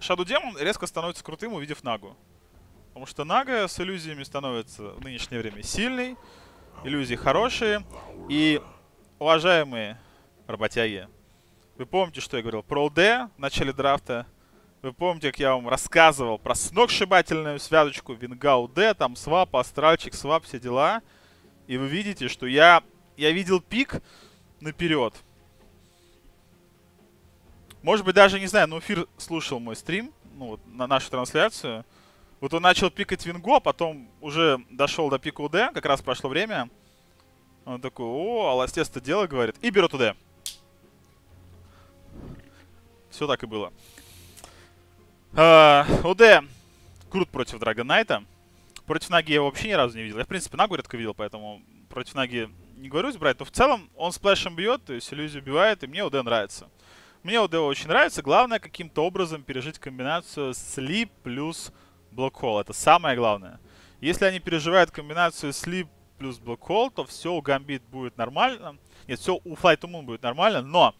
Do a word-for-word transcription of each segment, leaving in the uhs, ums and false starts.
Shadow Demon резко становится крутым, увидев Нагу. Потому что Нага с иллюзиями становится в нынешнее время сильный, иллюзии хорошие. И, уважаемые работяги, вы помните, что я говорил про ОД в начале драфта? Вы помните, как я вам рассказывал про сногсшибательную связочку Винга ОД, там свап, астральчик, свап, все дела. И вы видите, что я, я видел пик наперед. Может быть, даже, не знаю, но Эфир слушал мой стрим, ну, вот, на нашу трансляцию. Вот он начал пикать Вингу, а потом уже дошел до пика УД, как раз прошло время. Он такой: о, Аластес-то дело, говорит, и берет УД. Все так и было. Uh, УД крут против Драгон Найта. Против Наги я его вообще ни разу не видел. Я, в принципе, Нагу редко видел, поэтому против Наги не говорюсь брать. Но в целом он сплэшем бьет, то есть иллюзию убивает, и мне УД нравится. Мне УД очень нравится. Главное каким-то образом пережить комбинацию Sleep плюс Блокхол. Это самое главное. Если они переживают комбинацию Sleep плюс Блокхол, то все у Гамбит будет нормально. Нет, все у Fly to Moon будет нормально, но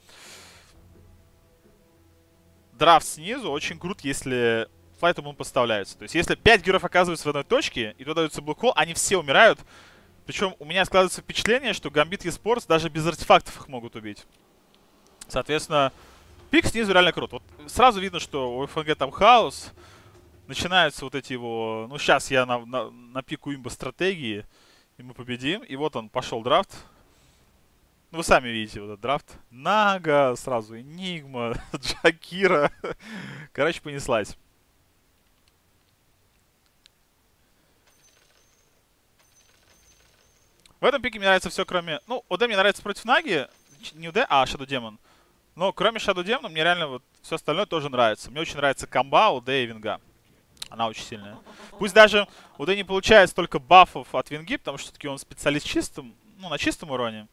драфт снизу очень крут, если Fly to Moon поставляется. То есть если пять героев оказываются в одной точке, и туда дается Блокхол, они все умирают. Причем у меня складывается впечатление, что Гамбит eSports даже без артефактов их могут убить. Соответственно, пик снизу реально крут. Вот сразу видно, что у ФНГ там хаос. Начинаются вот эти его... Ну, сейчас я на, на, на пику имба стратегии, и мы победим. И вот он, пошел драфт. Ну, вы сами видите вот этот драфт. Нага, сразу Энигма, Джакира. Короче, понеслась. В этом пике мне нравится все, кроме... Ну, ОД мне нравится против Наги. Не ОД, а Shadow Demon. Но кроме Shadow Demon, мне реально вот все остальное тоже нравится. Мне очень нравится комба, ОД и Винга. Она очень сильная. Пусть даже ОД не получает столько бафов от Винги, потому что все-таки он специалист чистым, ну, на чистом уроне.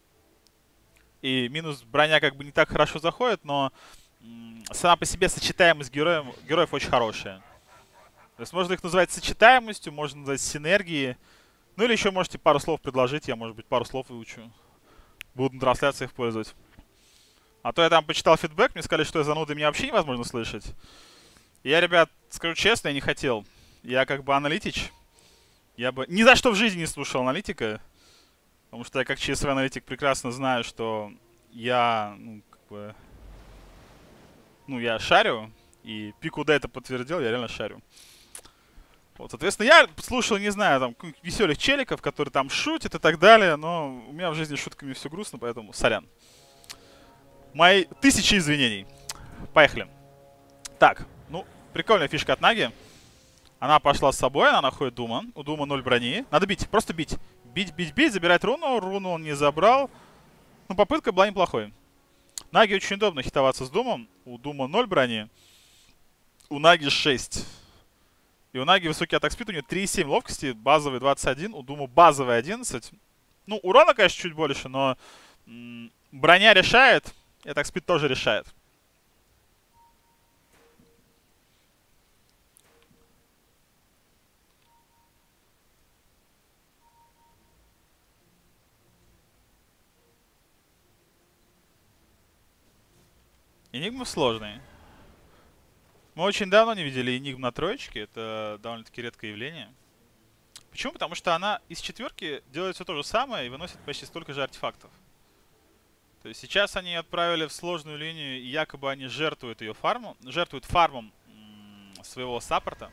И минус броня как бы не так хорошо заходит, но сама по себе сочетаемость героев, героев очень хорошая. То есть можно их называть сочетаемостью, можно назвать синергией. Ну или еще можете пару слов предложить, я, может быть, пару слов выучу. Буду на трансляциях пользовать. А то я там почитал фидбэк, мне сказали, что я зануда, меня вообще невозможно слышать. Я, ребят, скажу честно, я не хотел. Я как бы аналитич. Я бы ни за что в жизни не слушал аналитика. Потому что я как ЧСВ аналитик прекрасно знаю, что я, ну, как бы... Ну, я шарю. И пик УД это подтвердил, я реально шарю. Вот, соответственно, я слушал, не знаю, там, веселых челиков, которые там шутят и так далее. Но у меня в жизни шутками все грустно, поэтому сорян. Мои тысячи извинений. Поехали. Так, ну, прикольная фишка от Наги. Она пошла с собой, она находит Дума. У Дума ноль брони. Надо бить, просто бить. Бить, бить, бить, забирать руну. Руну он не забрал. Ну, попытка была неплохой. Наги очень удобно хитоваться с Думом. У Дума ноль брони. У Наги шесть. И у Наги высокий атак спид, у нее три и семь ловкости, базовый двадцать один, у Дума базовый одиннадцать. Ну, урона, конечно, чуть больше, но броня решает, и атак спид тоже решает. Энигма сложный. Мы очень давно не видели Энигм на троечке. Это довольно-таки редкое явление. Почему? Потому что она из четверки делает все то же самое и выносит почти столько же артефактов. То есть сейчас они отправили в сложную линию, и якобы они жертвуют ее фармом, жертвуют фармом своего саппорта.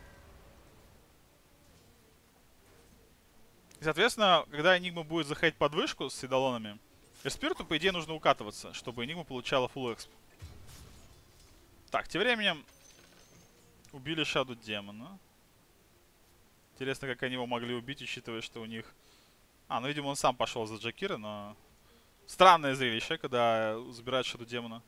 И, соответственно, когда Энигма будет заходить под вышку с идолонами, Эспириту, по идее, нужно укатываться, чтобы Энигма получала фулл эксп. Так, тем временем убили Shadow Демона. Интересно, как они его могли убить, учитывая, что у них... А, ну, видимо, он сам пошел за Джакира, но... Странное зрелище, когда забирают Shadow Демона.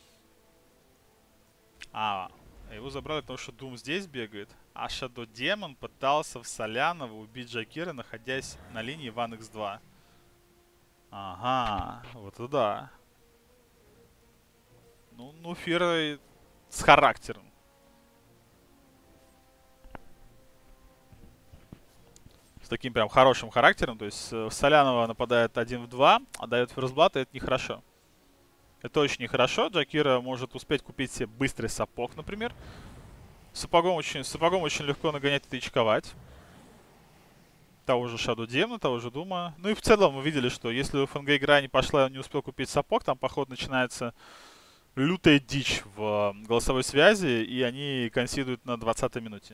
А, его забрали, потому что Doom здесь бегает. А Shadow Демон пытался в Солянова убить Джакира, находясь на линии ван икс два. Ага, вот это да. Ну, ну, Фир с характером. С таким прям хорошим характером. То есть Солянова нападает один в два, а дает ферстблад, и это нехорошо. Это очень нехорошо. Джакира может успеть купить себе быстрый сапог, например. Сапогом очень, сапогом очень легко нагонять и тычковать. Того же Shadow Demon, того же Дума. Ну и в целом мы видели, что если у ФНГ игра не пошла, он не успел купить сапог, там, походу, начинается лютая дичь в голосовой связи, и они консидуют на двадцатой минуте.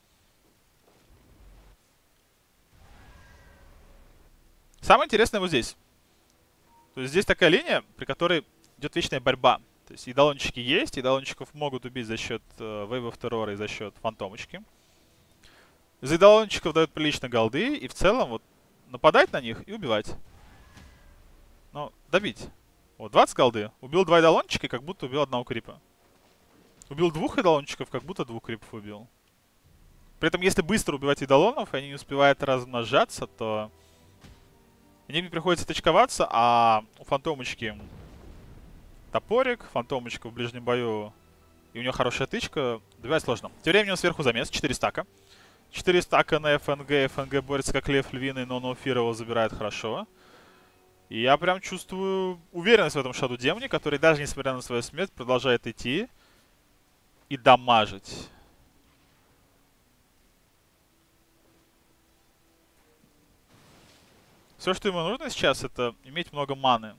Самое интересное вот здесь. То есть здесь такая линия, при которой идет вечная борьба. То есть идолончики есть, идолончиков могут убить за счет э, вейвов террора и за счет фантомочки. За идолончиков дают прилично голды, и в целом вот нападать на них и убивать. Ну, добить. Вот, двадцать голды. Убил два идолончика, как будто убил одного крипа. Убил двух идолончиков, как будто двух крипов убил. При этом, если быстро убивать идолонов, и они не успевают размножаться, то им приходится точковаться, а у фантомочки топорик, фантомочка в ближнем бою, и у нее хорошая тычка, добивать сложно. Тем временем сверху замес, четыре стака. четыре стака на ФНГ, ФНГ борется как лев львиный, но Ноуфир его забирает хорошо. И я прям чувствую уверенность в этом Shadow Demon, который даже несмотря на свою смерть продолжает идти и дамажить. Все, что ему нужно сейчас, это иметь много маны.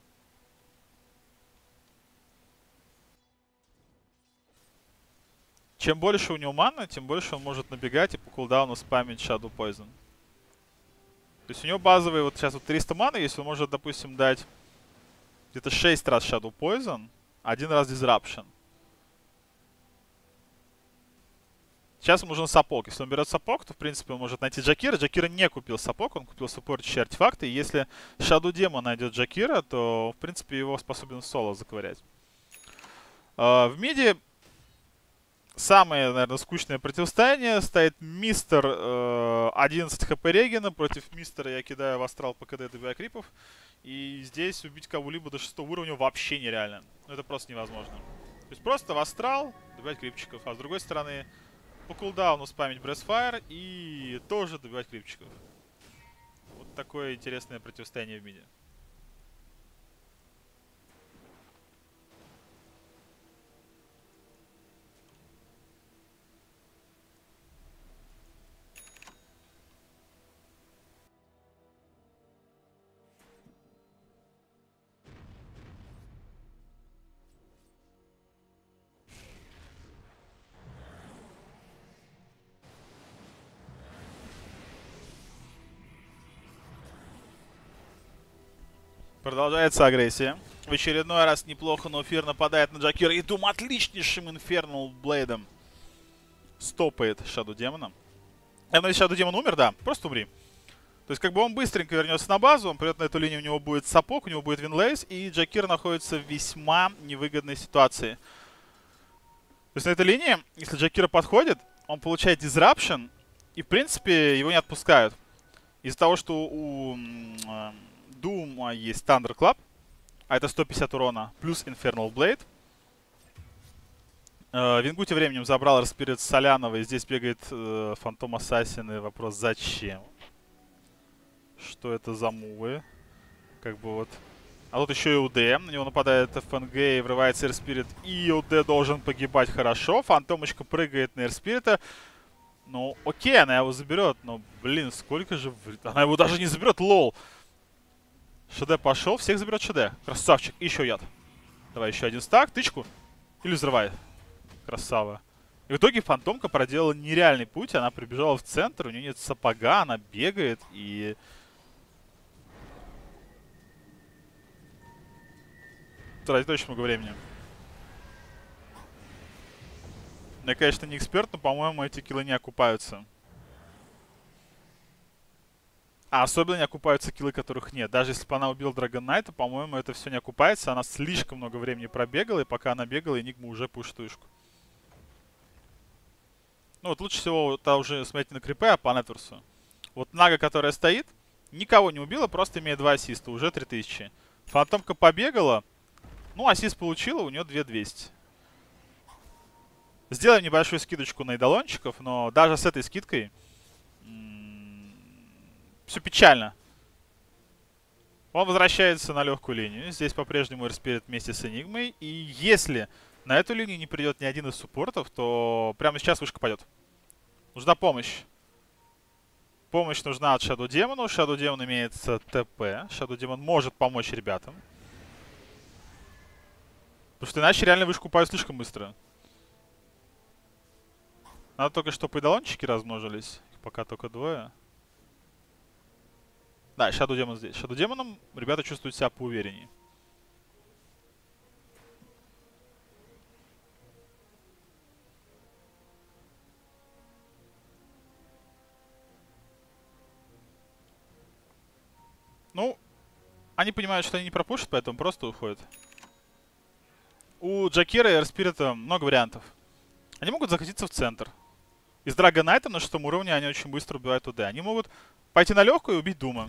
Чем больше у него маны, тем больше он может набегать и по кулдауну спамить Shadow Poison. То есть у него базовый вот сейчас вот триста маны, если он может, допустим, дать где-то шесть раз Shadow Poison, один раз Disruption. Сейчас ему нужен сапог. Если он берет сапог, то, в принципе, он может найти Джакира. Джакира не купил сапог, он купил саппортящие артефакты. И если Shadow Demon найдет Джакира, то, в принципе, его способен соло заковырять. Uh, в миде самое, наверное, скучное противостояние. Стоит мистер uh, одиннадцать хп Регина против мистера. Я кидаю в астрал по КД, добивая крипов. И здесь убить кого-либо до шестого уровня вообще нереально. Ну, это просто невозможно. То есть просто в астрал добивать крипчиков. А с другой стороны, по кулдауну спамить Breathfire и тоже добивать крипчиков. Вот такое интересное противостояние в миде. Продолжается агрессия. В очередной раз неплохо Ноуфир нападает на Джакира. И Дум отличнейшим Инфернал Блейдом стопает Shadow Демона. Я надеюсь, Shadow Demon умер, да. Просто умри. То есть как бы он быстренько вернется на базу, он придет на эту линию, у него будет сапог, у него будет винлейс, и Джакир находится в весьма невыгодной ситуации. То есть на этой линии, если Джакира подходит, он получает Disruption, и в принципе его не отпускают. Из-за того, что у Дума есть Thunder Club, а это сто пятьдесят урона, плюс Infernal Blade. Э, Вингу тем временем забрал Распирит Солянова, и здесь бегает э, Фантом Ассасин, и вопрос зачем? Что это за мувы? Как бы вот. А тут еще и УД, на него нападает ФНГ и врывается Эрспирит, и УД должен погибать хорошо. Фантомочка прыгает на Эрспирита. Ну, окей, она его заберет, но, блин, сколько же... Она его даже не заберет, лол. ШД пошел, всех заберет ШД. Красавчик, и еще яд. Давай еще один стак, тычку. Или взрывай. Красава. И в итоге Фантомка проделала нереальный путь. Она прибежала в центр, у нее нет сапога, она бегает и... Тратит очень много времени. Я, конечно, не эксперт, но, по-моему, эти киллы не окупаются. А особенно не окупаются киллы, которых нет. Даже если бы она убила Драгон Найта, по-моему, это все не окупается. Она слишком много времени пробегала, и пока она бегала, Энигма уже пушит вышку. Ну вот лучше всего это уже смотрите на крипы, а по нетворсу. Вот Нага, которая стоит, никого не убила, просто имеет два ассиста, уже три тысячи. Фантомка побегала, ну ассист получила, у нее две тысячи двести. Сделаем небольшую скидочку на идолончиков, но даже с этой скидкой все печально. Он возвращается на легкую линию. Здесь по-прежнему Эрспирит вместе с Энигмой. И если на эту линию не придет ни один из суппортов, то прямо сейчас вышка пойдет. Нужна помощь. Помощь нужна от Shadow Demon. Shadow Demon имеет ТП. Shadow Demon может помочь ребятам. Потому что иначе реально вышку упают слишком быстро. Надо только, чтобы идолончики размножились. Их пока только двое. Да, Shadow Demon здесь. Shadow Demon ребята чувствуют себя поувереннее. Ну, они понимают, что они не пропушат, поэтому просто уходят. У Джакира и Эрспирита много вариантов. Они могут закатиться в центр. Из Драга Найта на шестом уровне они очень быстро убивают УД. Они могут пойти на легкую и убить Дума.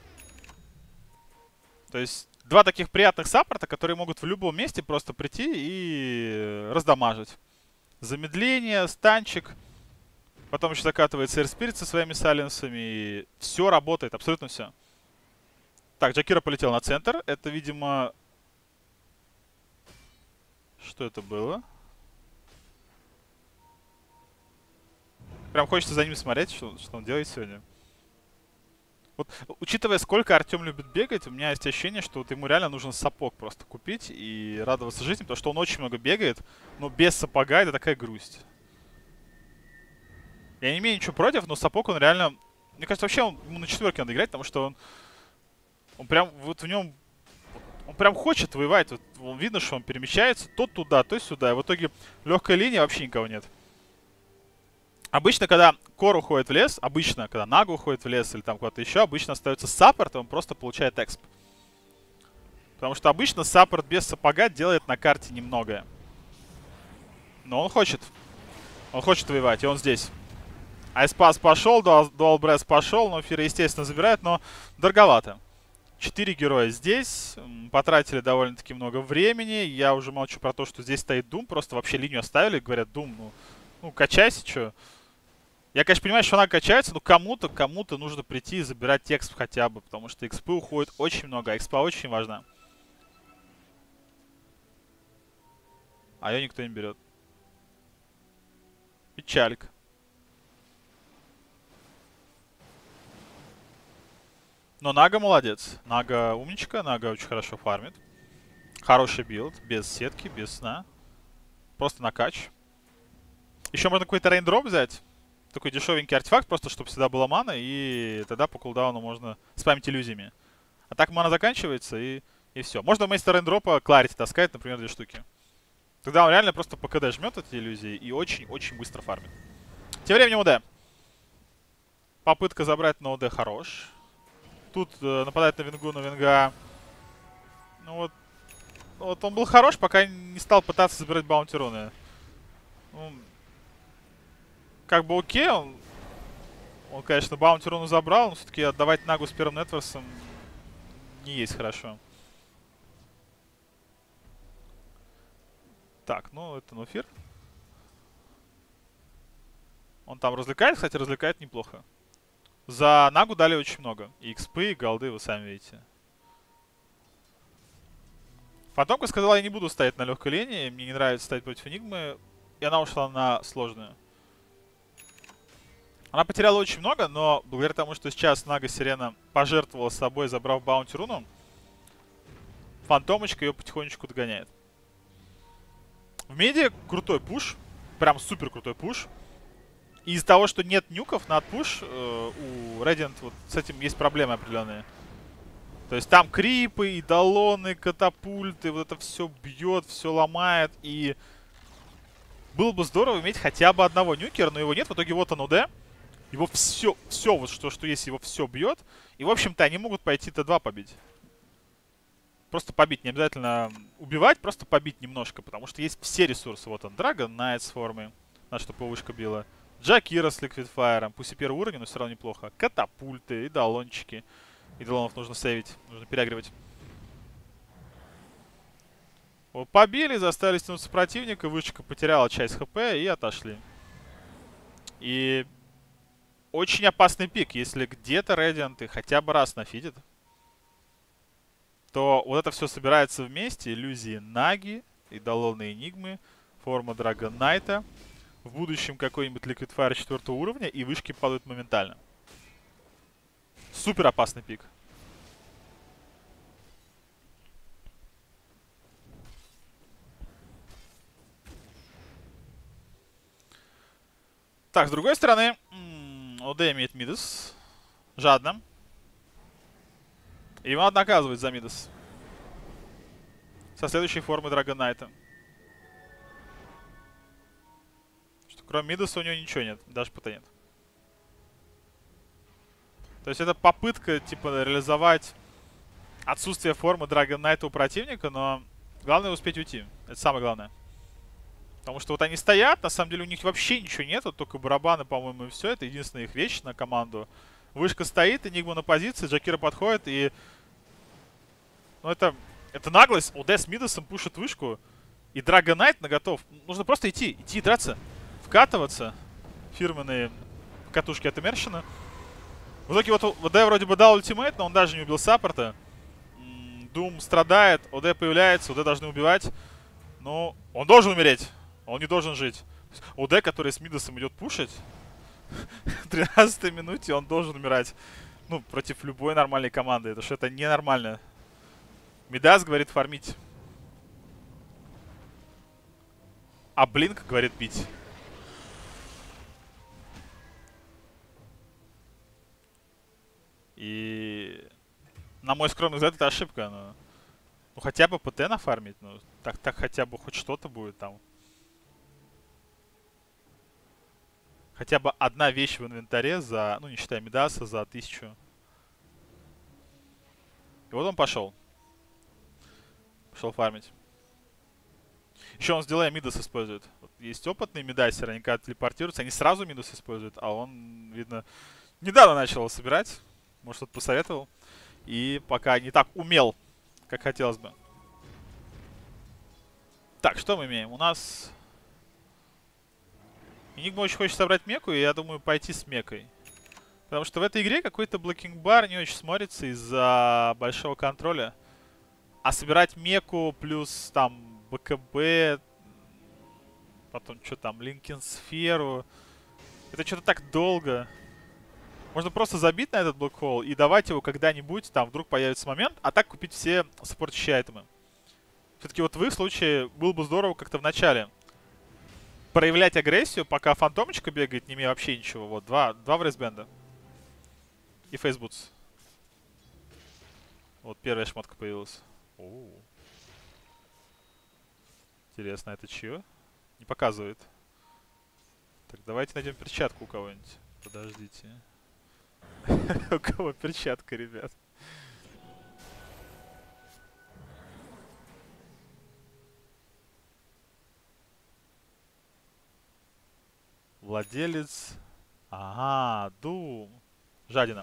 То есть два таких приятных саппорта, которые могут в любом месте просто прийти и раздамажить. Замедление, станчик. Потом еще закатывается Эрспирит со своими сайленсами. И все работает, абсолютно все. Так, Джакира полетел на центр. Это, видимо... Что это было? Прям хочется за ним смотреть, что, что он делает сегодня. Вот, учитывая, сколько Артем любит бегать, у меня есть ощущение, что вот ему реально нужен сапог просто купить и радоваться жизни, потому что он очень много бегает, но без сапога это такая грусть. Я не имею ничего против, но сапог он реально... Мне кажется, вообще он, ему на четверке надо играть, потому что он... Он прям вот в нем... Он прям хочет воевать. Вот, он видно, что он перемещается то туда, то сюда. И в итоге легкая линия, вообще никого нет. Обычно, когда Кор уходит в лес, обычно, когда Нага уходит в лес или там куда-то еще, обычно остается саппорт, и он просто получает эксп. Потому что обычно саппорт без сапога делает на карте немногое. Но он хочет. Он хочет воевать, и он здесь. Айспас пошел, Дуал Бресс пошел, но Фира, естественно, забирает, но дороговато. Четыре героя здесь. Потратили довольно-таки много времени. Я уже молчу про то, что здесь стоит Дум. Просто вообще линию оставили. Говорят, Дум, ну, ну качайся, что. Я, конечно, понимаю, что она качается, но кому-то, кому-то нужно прийти и забирать эксп хотя бы. Потому что экспы уходит очень много. А экспа очень важна. А ее никто не берет. Печалька. Но Нага молодец. Нага умничка. Нага очень хорошо фармит. Хороший билд. Без сетки, без сна. Просто накач. Еще можно какой-то рейндроп взять. Такой дешевенький артефакт, просто чтобы всегда была мана. И тогда по кулдауну можно спамить иллюзиями. А так мана заканчивается и, и все. Можно вместо рейндропа Кларити таскать, например, две штуки. Тогда он реально просто по КД жмет эти иллюзии и очень-очень быстро фармит. Тем временем УД. Попытка забрать на УД хорош. Тут э, нападает на Вингу, но Винга... Ну вот... Вот он был хорош, пока не стал пытаться забирать баунти руны. Ну, как бы окей, он... Он, конечно, баунти руну забрал, но все-таки отдавать Нагу с первым нетворсом не есть хорошо. Так, ну это Нофир. Он там развлекает, кстати, развлекает неплохо. За Нагу дали очень много. И экспы, и голды, вы сами видите. Фантомка сказала, я не буду стоять на легкой линии. Мне не нравится стоять против Энигмы. И она ушла на сложную. Она потеряла очень много, но благодаря тому, что сейчас Нага Сирена пожертвовала собой, забрав баунти руну, Фантомочка ее потихонечку догоняет. В миде крутой пуш. Прям супер крутой пуш. И из-за того, что нет нюков на отпуш, э, у Radiant вот с этим есть проблемы определенные. То есть там крипы, идолоны, катапульты, вот это все бьет, все ломает. И было бы здорово иметь хотя бы одного нюкера, но его нет. В итоге вот он УД. Его все, все вот что, что есть, его все бьет. И, в общем-то, они могут пойти Т два побить. Просто побить, не обязательно убивать, просто побить немножко. Потому что есть все ресурсы. Вот он, Dragon Knight с формой, на что повышка била. Джакира с Ликвидфайром. Пусть и первый уровень, но все равно неплохо. Катапульты, идолончики. Идолонов нужно сейвить, нужно переагривать. Вот побили, заставили стянуться противника. Вышка потеряла часть ХП и отошли. И очень опасный пик. Если где-то Radiant хотя бы раз нафидит, то вот это все собирается вместе. Иллюзии Наги, Идоловные Энигмы, форма Драгон Найта. В будущем какой-нибудь Liquid Fire четвертого уровня, и вышки падают моментально. Супер опасный пик. Так, с другой стороны, ОД имеет Мидас. Жадно. И ему надо наказывать за Мидас. Со следующей формы Драгон Найта. Что кроме Мидаса у него ничего нет. Даже пута нет. То есть это попытка, типа, реализовать отсутствие формы Драгон Найта у противника, но главное успеть уйти. Это самое главное. Потому что вот они стоят, на самом деле у них вообще ничего нету, только барабаны, по-моему, и все. Это единственная их вещь на команду. Вышка стоит, Энигма на позиции, Джакира подходит и... Ну это... Это наглость. ОД с Мидасом пушит вышку. И Драгон Найт наготов. Нужно просто идти, идти, драться. Вкатываться. Фирменные катушки от Иммершена. В итоге вот ОД вроде бы дал ультимейт, но он даже не убил саппорта. Дум страдает, ОД появляется, ОД должны убивать. Но он должен умереть. Он не должен жить. ОД, который с Мидасом идет пушить, в тринадцатой минуте он должен умирать. Ну, против любой нормальной команды. Это что это ненормально. Мидас говорит фармить. А Блинк говорит бить. И... На мой скромный взгляд, это ошибка. Но... Ну, хотя бы ПТ нафармить. Ну, так, так хотя бы хоть что-то будет там. Хотя бы одна вещь в инвентаре за, ну не считая Мидаса, за тысячу. И вот он пошел. Пошел фармить. Еще он с дилеем Мидас использует. Вот есть опытные мидасеры, они когда телепортируются, они сразу Мидас используют, а он, видно, недавно начал его собирать. Может, кто-то посоветовал. И пока не так умел, как хотелось бы. Так, что мы имеем? У нас... Энигма очень хочет собрать меку, и я думаю пойти с мекой. Потому что в этой игре какой-то блокинг-бар не очень смотрится из-за большого контроля. А собирать меку плюс там БКБ, потом что там, Линкен-сферу, это что-то так долго. Можно просто забить на этот блокхолл и давать его когда-нибудь, там вдруг появится момент, а так купить все саппортящие айтемы. Все-таки вот в их случае было бы здорово как-то в начале проявлять агрессию, пока фантомочка бегает, не имея вообще ничего. Вот, два, два в рейсбенда. И фейсбутс. Вот первая шмотка появилась. Оу. Интересно, это чье? Не показывает. Так, давайте найдем перчатку у кого-нибудь. Подождите. У кого перчатка, ребят? Владелец. Ага, Дум. Жадина.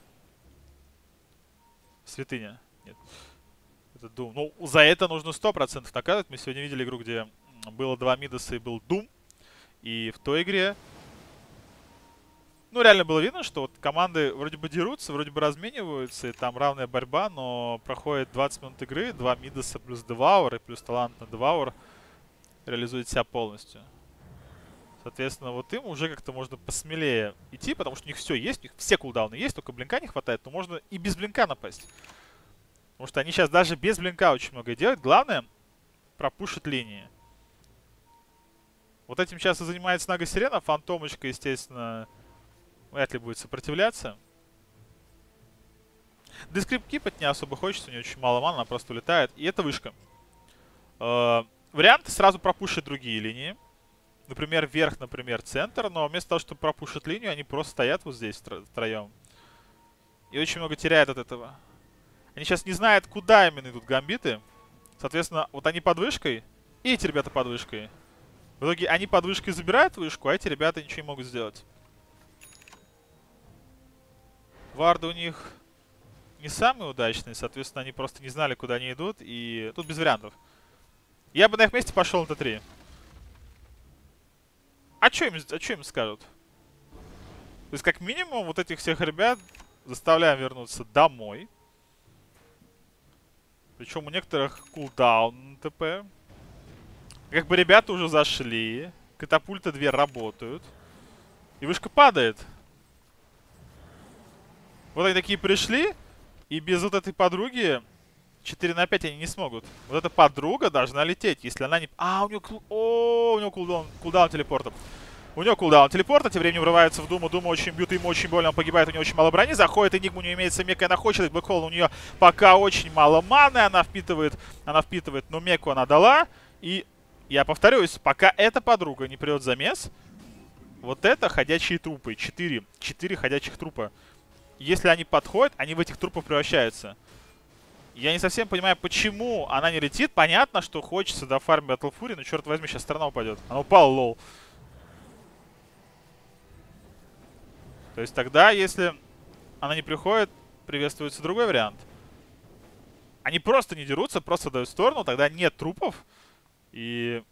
Святыня. Нет. Это Дум. Ну, за это нужно сто процентов наказывать. Мы сегодня видели игру, где было два Мидаса и был Дум. И в той игре... Ну, реально было видно, что вот команды вроде бы дерутся, вроде бы размениваются, и там равная борьба, но проходит двадцать минут игры, два Мидаса плюс Деваур и плюс талант на Деваур реализует себя полностью. Соответственно, вот им уже как-то можно посмелее идти, потому что у них все есть, у них все кулдауны есть, только блинка не хватает, но можно и без блинка напасть. Потому что они сейчас даже без блинка очень много делают. Главное пропушить линии. Вот этим сейчас и занимается Нага Сирена. Фантомочка, естественно, вряд ли будет сопротивляться. Дескрип кипать не особо хочется, у нее очень мало мана, она просто улетает. И это вышка. Э, вариант сразу пропушить другие линии. Например, вверх, например, центр. Но вместо того, чтобы пропушить линию, они просто стоят вот здесь втроем. И очень много теряют от этого. Они сейчас не знают, куда именно идут гамбиты. Соответственно, вот они под вышкой, и эти ребята под вышкой. В итоге они под вышкой забирают вышку, а эти ребята ничего не могут сделать. Варды у них не самые удачные, соответственно, они просто не знали, куда они идут. И тут без вариантов. Я бы на их месте пошел на Т три. А что им, а что им скажут? То есть, как минимум, вот этих всех ребят заставляем вернуться домой. Причем у некоторых кулдаун ТП. Как бы ребята уже зашли. Катапульты две работают. И вышка падает. Вот они такие пришли. И без вот этой подруги четыре на пять они не смогут. Вот эта подруга должна лететь, если она не... А, у нее... О, у него кулдаун, кулдаун телепорта. У него кулдаун телепорта, тем временем врывается в Думу. Дума очень бьют, ему очень больно, он погибает, у него очень мало брони. Заходит Энигма, у нее имеется мека, она хочет, Блэкхолл у нее пока очень мало маны, она впитывает, она впитывает, но меку она дала. И я повторюсь, пока эта подруга не придет замес, вот это ходячие трупы. Четыре. Четыре ходячих трупа. Если они подходят, они в этих трупов превращаются. Я не совсем понимаю, почему она не летит. Понятно, что хочется до фарм Battle Fury, но черт возьми, сейчас страна упадет. Она упала, лол. То есть тогда, если она не приходит, приветствуется другой вариант. Они просто не дерутся, просто дают сторону, тогда нет трупов. И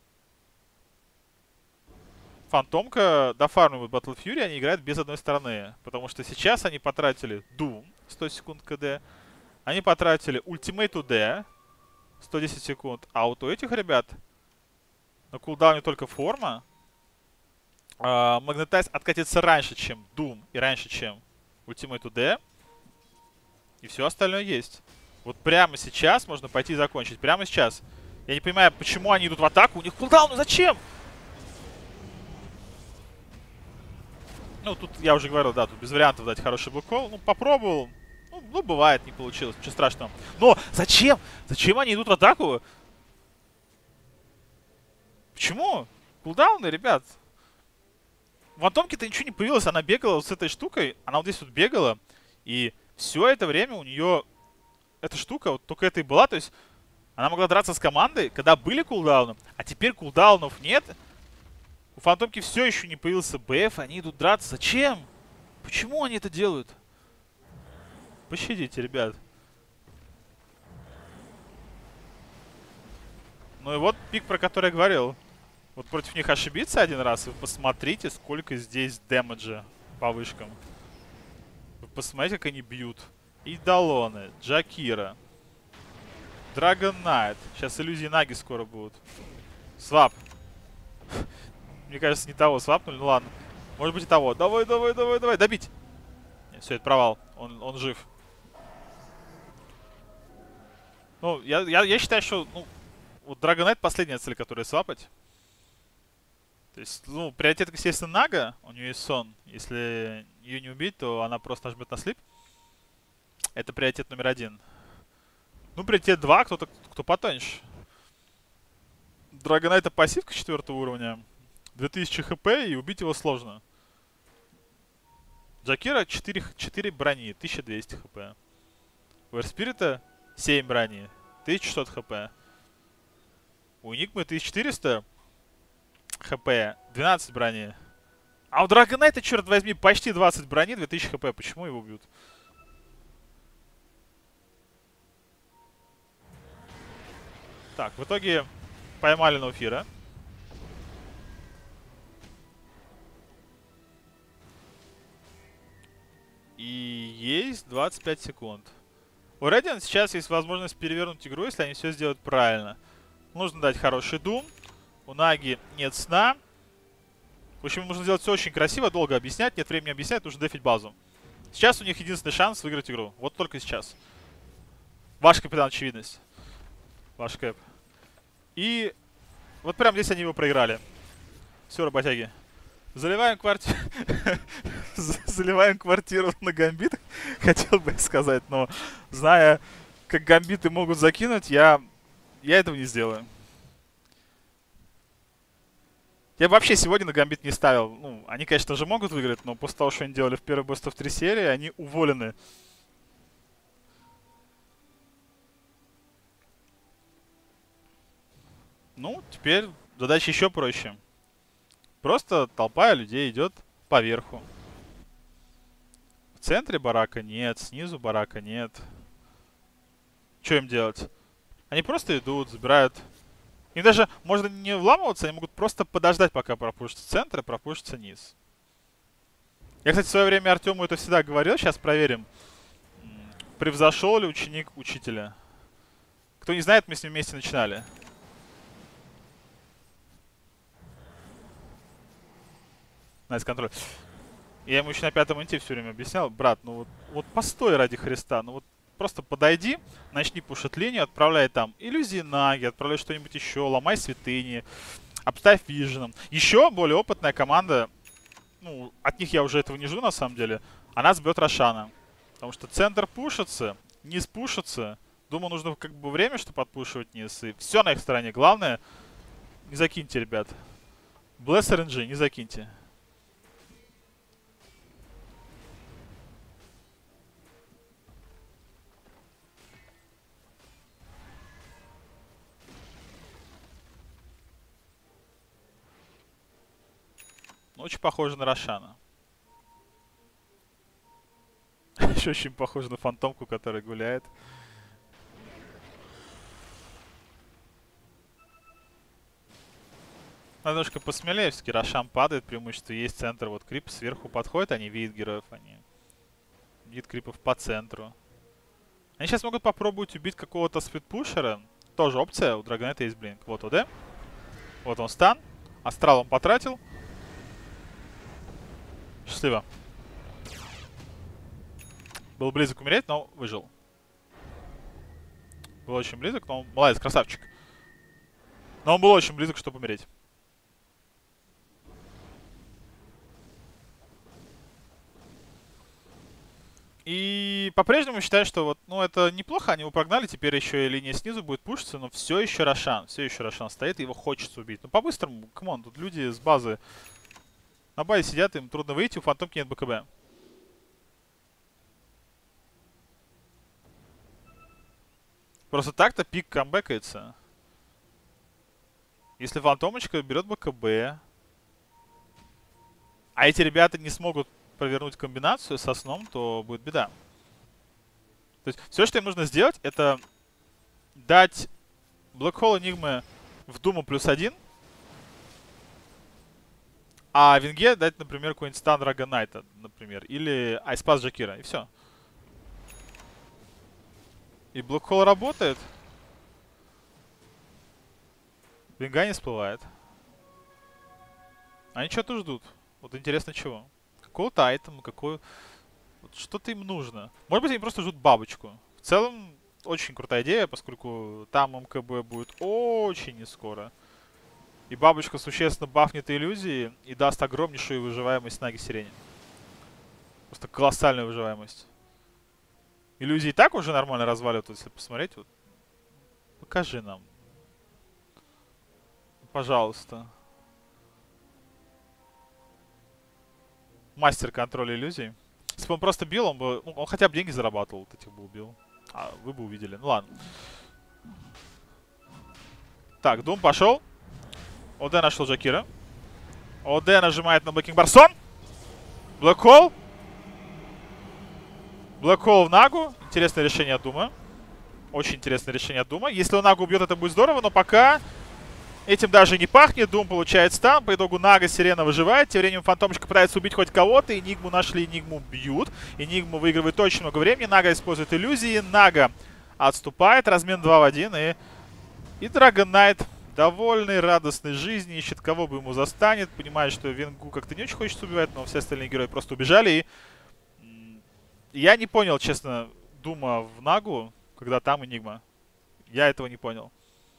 Фантомка дофармивает Battle Fury, они играют без одной стороны. Потому что сейчас они потратили Doom, сто секунд КД. Они потратили Ultimate ю ди, сто десять секунд. А вот у этих ребят на кулдауне только форма. Магнетайз uh, откатится раньше, чем Doom, и раньше, чем Ultimate ю ди. И все остальное есть. Вот прямо сейчас можно пойти и закончить. Прямо сейчас. Я не понимаю, почему они идут в атаку. У них кулдаун, ну зачем? Ну, тут я уже говорил, да, тут без вариантов дать хороший блоккол. Ну, попробовал. Ну, ну, бывает, не получилось. Ничего страшного. Но зачем? Зачем они идут в атаку? Почему? Кулдауны, ребят. В Фантомке-то ничего не появилось. Она бегала вот с этой штукой. Она вот здесь вот бегала. И все это время у нее эта штука вот только это и была. То есть она могла драться с командой, когда были кулдауны. А теперь кулдаунов нет. У Фантомки все еще не появился БФ. Они идут драться. Зачем? Почему они это делают? Пощадите, ребят. Ну и вот пик, про который я говорил. Вот против них ошибиться один раз, вы посмотрите, сколько здесь дэмэджа по вышкам. Вы посмотрите, как они бьют. Идолоны, Джакира, Драгон Найт. Сейчас иллюзии Наги скоро будут. Свап. Мне кажется, не того свапнули. Ну ладно. Может быть и того. Давай, давай, давай, давай. Добить. Нет, все, это провал. Он, он жив. Ну, я, я, я считаю, что... Ну, вот Драгон Найт последняя цель, которая свапать. То есть, ну, приоритет, естественно, Нага. У нее есть сон. Если ее не убить, то она просто нажмет на слип. Это приоритет номер один. Ну, приоритет два, кто-то, кто потоньше. Драгона это пассивка четвертого уровня. две тысячи хп, и убить его сложно. Джакира четыре, четыре брони, тысяча двести хп. У Эрспирита семь брони, тысяча шестьсот хп. У Энигмы тысяча четыреста хп, двенадцать брони. А у Драгонайта, черт возьми, почти двадцать брони, две тысячи хп. Почему его убьют? Так, в итоге поймали Ноуфира. И есть двадцать пять секунд. У Radiant сейчас есть возможность перевернуть игру, если они все сделают правильно. Нужно дать хороший дум. У Наги нет сна. В общем, нужно сделать все очень красиво, долго объяснять. Нет времени объяснять, нужно дефить базу. Сейчас у них единственный шанс выиграть игру. Вот только сейчас. Ваш капитан очевидность. Ваш кэп. И вот прямо здесь они его проиграли. Все, работяги. Заливаем квартиру. Заливаем квартиру на гамбит. Хотел бы сказать, но зная, как гамбиты могут закинуть, я, я этого не сделаю. Я вообще сегодня на гамбит не ставил. Ну, они, конечно же, могут выиграть, но после того, что они делали в первой бест-оф три серии, они уволены. Ну, теперь задача еще проще. Просто толпа людей идет по верху. В центре барака нет, снизу барака нет. Что им делать? Они просто идут, забирают. Им даже можно не вламываться, они могут просто подождать, пока пропушится центр и пропушится низ. Я, кстати, в свое время Артему это всегда говорил. Сейчас проверим, превзошел ли ученик учителя. Кто не знает, мы с ним вместе начинали. Найс контроль. Я ему еще на пятом инте все время объяснял. Брат, ну вот, вот постой ради Христа. Ну вот просто подойди, начни пушить линию, отправляй там иллюзии наги, отправляй что-нибудь еще, ломай святыни, обставь виженом. Еще более опытная команда, ну, от них я уже этого не жду на самом деле, она сбьет Рошана. Потому что центр пушится, низ пушится. Думаю, нужно как бы время, чтобы отпушивать низ. И все на их стороне. Главное, не закиньте, ребят. Bless эр эн джи, не закиньте. Очень похоже на Рошана. Еще очень похоже на фантомку, которая гуляет. Надо немножко посмелее, все-таки Рошан падает, преимущество есть центр. Вот крип сверху подходит, они видят героев, они видят крипов по центру. Они сейчас могут попробовать убить какого-то спидпушера. Тоже опция, у Драгонета есть блинк. Вот ОД. Вот он стан. Астрал он потратил. Счастливо. Был близок умереть, но выжил. Был очень близок, но молодец, красавчик. Но он был очень близок, чтобы умереть. И по-прежнему считаю, что вот, ну, это неплохо, они его прогнали, теперь еще и линия снизу будет пушиться, но все еще Рошан, все еще Рошан стоит, и его хочется убить. Ну, по-быстрому, камон, тут люди с базы на базе сидят, им трудно выйти, у фантомки нет БКБ. Просто так-то пик камбэкается. Если фантомочка берет БКБ, а эти ребята не смогут провернуть комбинацию со сном, то будет беда. То есть все, что им нужно сделать, это дать Black Hole Enigma в Думу плюс один, а Винге дать, например, какой-нибудь стан Драгонайта, например, или Айспас Джакира, и все. И Black Hole работает. Винга не всплывает. Они что-то ждут. Вот интересно чего. Какого-то айтема, какой... Вот что-то им нужно. Может быть, они просто ждут бабочку. В целом, очень крутая идея, поскольку там МКБ будет очень не скоро. И бабочка существенно бафнет иллюзии и даст огромнейшую выживаемость Наги Сирене. Просто колоссальную выживаемость. Иллюзии и так уже нормально разваливают, если посмотреть. Вот. Покажи нам. Пожалуйста. Мастер контроля иллюзий. Если бы он просто бил, он бы... Ну, он хотя бы деньги зарабатывал, вот этих бы убил. А, вы бы увидели. Ну ладно. Так, Дум пошел. ОД нашел Джакира. ОД нажимает на Блэкинг Барсон. Блэк Холл. Блэк Холл в Нагу. Интересное решение от Дума. Очень интересное решение от Дума. Если он Нагу убьет, это будет здорово, но пока... Этим даже не пахнет. Дум получает стан. По итогу Нага Сирена выживает. Тем временем Фантомочка пытается убить хоть кого-то. Энигму нашли, Энигму бьют. Энигму выигрывает очень много времени. Нага использует иллюзии. Нага отступает. Размен два в один. И, и Драгон Найт, довольный, радостной жизни, ищет кого бы ему застанет. Понимает, что Вингу как-то не очень хочется убивать, но все остальные герои просто убежали. И я не понял, честно, Дума в Нагу, когда там Энигма. Я этого не понял.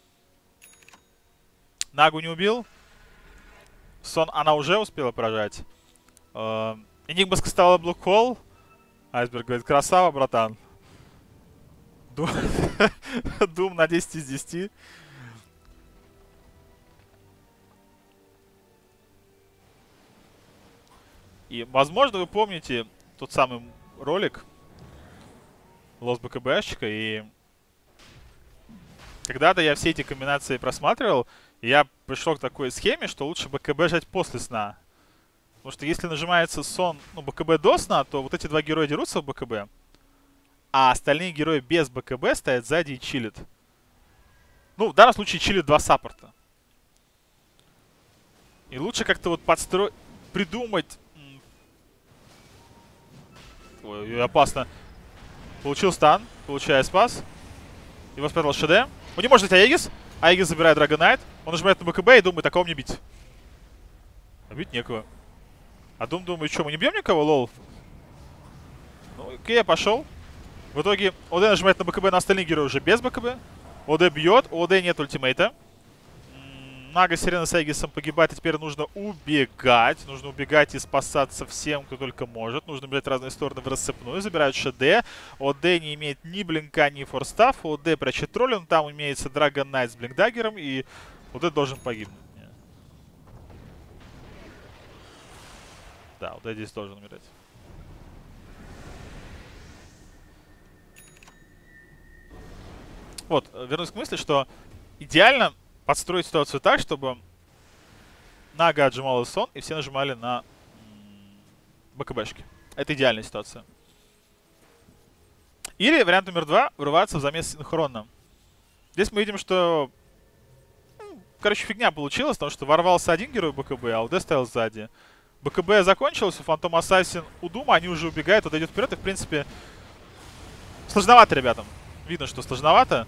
Нагу не убил. Сон она уже успела поражать. Энигма скастовала Блэк Холл. Айсберг говорит, красава, братан. Дум, Дум на десять из десяти. И, возможно, вы помните тот самый ролик Лос БКБшечка. И когда-то я все эти комбинации просматривал. И я пришел к такой схеме, что лучше БКБ жать после сна. Потому что если нажимается сон, ну, БКБ до сна, то вот эти два героя дерутся в БКБ. А остальные герои без БКБ стоят сзади и чилят. Ну, в данном случае чилят два саппорта. И лучше как-то вот подстроить, придумать... Ой, опасно. Получил стан, получая спас. Его спрятал ШД. Он не может взять Аегис. Аегис забирает Dragon Knight. Он нажимает на БКБ и думает, а кого мне бить? А бить некого. Ой, ой, опасно. Получил стан, получая спас. Его спрятал ШД. Он не может взять Аегис. Аегис забирает Dragon Knight. Он нажимает на БКБ и думает, а кого мне бить? А бить некого. А Дум думает, что, мы не бьем никого, лол? Ну, окей, я пошел. В итоге ОД нажимает на БКБ, на остальные герои уже без БКБ. ОД бьет, у ОД нет ультимейта. Нага Сирена с Эгисом погибает, и теперь нужно убегать. Нужно убегать и спасаться всем, кто только может. Нужно бежать в разные стороны в рассыпную. Забирают ШД. ОД не имеет ни блинка, ни форстав. ОД прячет тролль, он там имеется Драгон Найт с блинкдаггером, и ОД должен погибнуть. Да, ОД здесь должен умереть. Вот, вернусь к мысли, что идеально подстроить ситуацию так, чтобы Нага отжимала сон, и все нажимали на БКБшки. Это идеальная ситуация. Или вариант номер два — врываться в замес синхронно. Здесь мы видим, что... Ну, короче, фигня получилась, потому что ворвался один герой БКБ, а ОД стоял сзади. БКБ закончилось, у Фантом Ассасин, у Дума, они уже убегают, ОД идет вперед, и, в принципе, сложновато ребятам. Видно, что сложновато.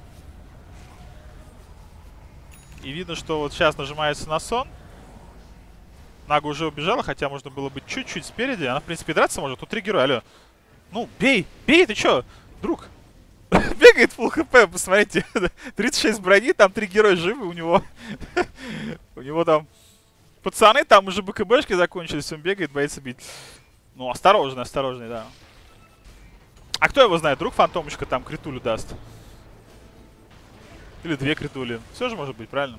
И видно, что вот сейчас нажимается на сон. Нага уже убежала, хотя можно было быть чуть-чуть спереди. Она, в принципе, драться может. Тут три героя, алло. Ну, бей! Бей, ты чё? Друг. Бегает фулл хп, посмотрите. тридцать шесть брони, там три героя живы у него. У него там... Пацаны, там уже БКБшки закончились, он бегает, боится бить. Ну, осторожно, осторожно, да. А кто его знает? Вдруг фантомочка там критулю даст. Или две критули. Все же может быть, правильно?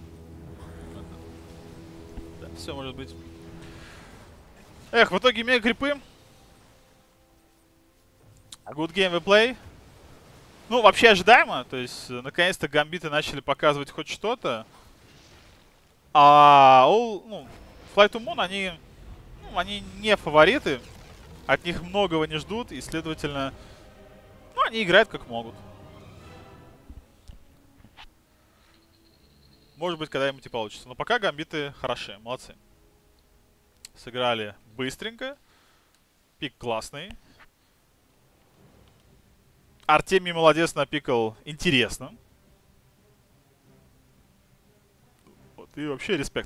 Да, все может быть. Эх, в итоге мега крипы. Good game we play. Ну, вообще ожидаемо. То есть, наконец-то гамбиты начали показывать хоть что-то. А all, ну, Fly to Moon, они, ну, они не фавориты. От них многого не ждут. И, следовательно, ну, они играют как могут. Может быть, когда-нибудь и получится. Но пока гамбиты хороши. Молодцы. Сыграли быстренько. Пик классный. Артемий молодец, напикал интересно. Вот, и вообще респект.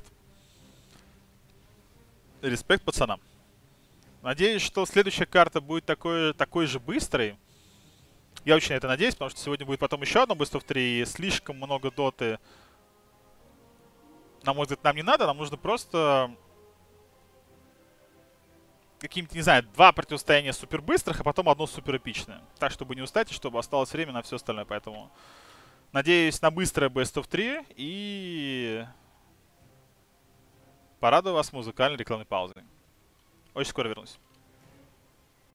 Респект пацанам. Надеюсь, что следующая карта будет такой, такой же быстрой. Я очень на это надеюсь, потому что сегодня будет потом еще одно Best of три. И слишком много доты, на мой взгляд, нам не надо. Нам нужно просто каким-то, не знаю, два противостояния супер быстрых, а потом одно супер эпичное. Так, чтобы не устать и чтобы осталось время на все остальное. Поэтому надеюсь на быстрое Best of три и порадую вас музыкальной рекламной паузой. Очень скоро вернусь.